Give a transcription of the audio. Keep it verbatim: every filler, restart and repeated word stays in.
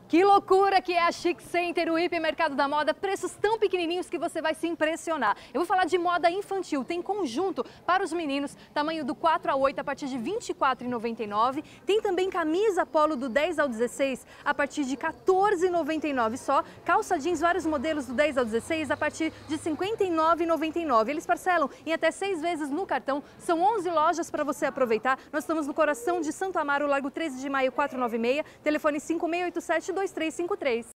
Que loucura que é a Chic Center, o hipermercado da moda, preços tão pequenininhos que você vai se impressionar. Eu vou falar de moda infantil, tem conjunto para os meninos, tamanho do quatro a oito a partir de vinte e quatro reais e noventa e nove centavos. Tem também camisa polo do dez ao dezesseis a partir de quatorze reais e noventa e nove centavos só. Calça jeans, vários modelos do dez ao dezesseis a partir de cinquenta e nove reais e noventa e nove centavos. Eles parcelam em até seis vezes no cartão. São onze lojas para você aproveitar. Nós estamos no coração de Santo Amaro, Largo treze de Maio quatrocentos e noventa e seis, telefone cinco seis oito sete dois três cinco três.